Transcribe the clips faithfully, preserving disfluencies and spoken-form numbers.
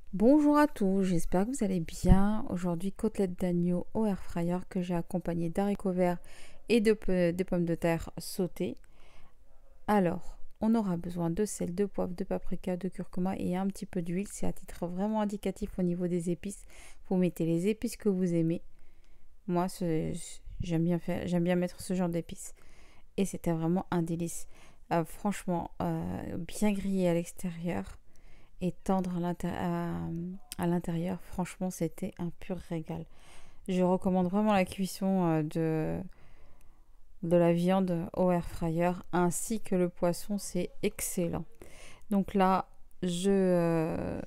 Bonjour à tous, j'espère que vous allez bien. Aujourd'hui, côtelette d'agneau au air fryer que j'ai accompagné d'haricots verts et de, pe- de pommes de terre sautées. Alors, on aura besoin de sel, de poivre, de paprika, de curcuma et un petit peu d'huile. C'est à titre vraiment indicatif au niveau des épices. Vous mettez les épices que vous aimez. Moi, c'est- j'aime bien faire, j'aime bien mettre ce genre d'épices. Et c'était vraiment un délice. Euh, franchement, euh, bien grillé à l'extérieur et tendre à l'inté- à- à l'intérieur. Franchement, c'était un pur régal. Je recommande vraiment la cuisson euh, de, de la viande au air fryer ainsi que le poisson, c'est excellent. Donc là, je, euh,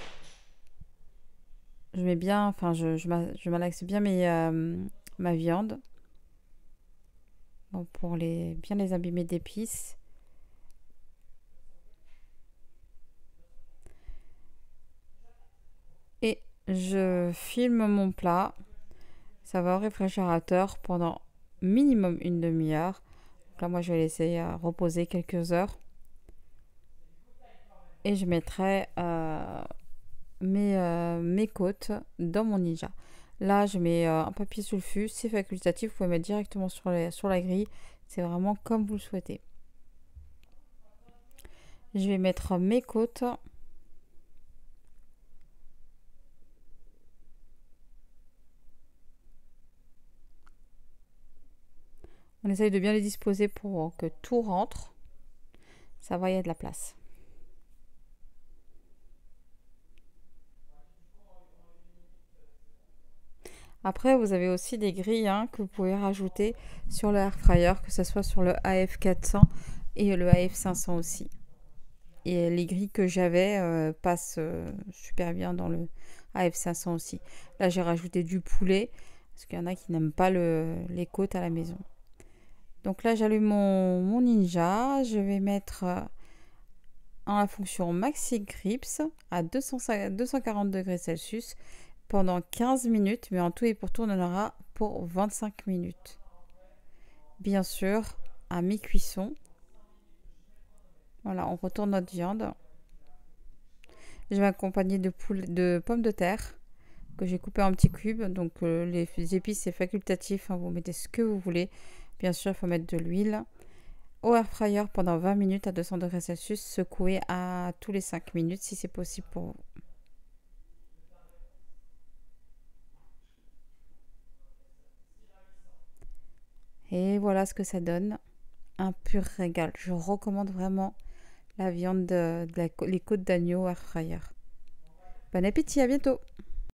je mets bien, enfin, je, je, m'a- je malaxe bien mes, euh, ma viande bon, pour les, bien les abîmer d'épices. Et je filme mon plat. Ça va au réfrigérateur pendant minimum une demi-heure. Donc là, moi, je vais laisser euh, reposer quelques heures. Et je mettrai euh, mes, euh, mes côtes dans mon Ninja. Là, je mets euh, un papier sous le fût. C'est facultatif. Vous pouvez mettre directement sur, les, sur la grille. C'est vraiment comme vous le souhaitez. Je vais mettre mes côtes. On essaye de bien les disposer pour que tout rentre. Ça va, il y a de la place. Après, vous avez aussi des grilles hein, que vous pouvez rajouter sur le air fryer, que ce soit sur le A F quatre cents et le A F cinq cents aussi. Et les grilles que j'avais euh, passent euh, super bien dans le A F cinq cents aussi. Là, j'ai rajouté du poulet, parce qu'il y en a qui n'aiment pas le, les côtes à la maison. Donc là, j'allume mon, mon Ninja. Je vais mettre euh, en la fonction Maxi Grips à deux cents, deux cent quarante degrés Celsius pendant quinze minutes, mais en tout et pour tout, on en aura pour vingt-cinq minutes. Bien sûr, à mi-cuisson. Voilà, on retourne notre viande. Je vais accompagner de, poule, de pommes de terre que j'ai coupées en petits cubes. Donc euh, les épices, c'est facultatif. Hein, vous mettez ce que vous voulez. Bien sûr, il faut mettre de l'huile. Au air fryer pendant vingt minutes à deux cents degrés Celsius. Secouer à tous les cinq minutes si c'est possible pour vous. Et voilà ce que ça donne. Un pur régal. Je recommande vraiment la viande de, de la, les côtes d'agneau air fryer. Bon appétit, à bientôt!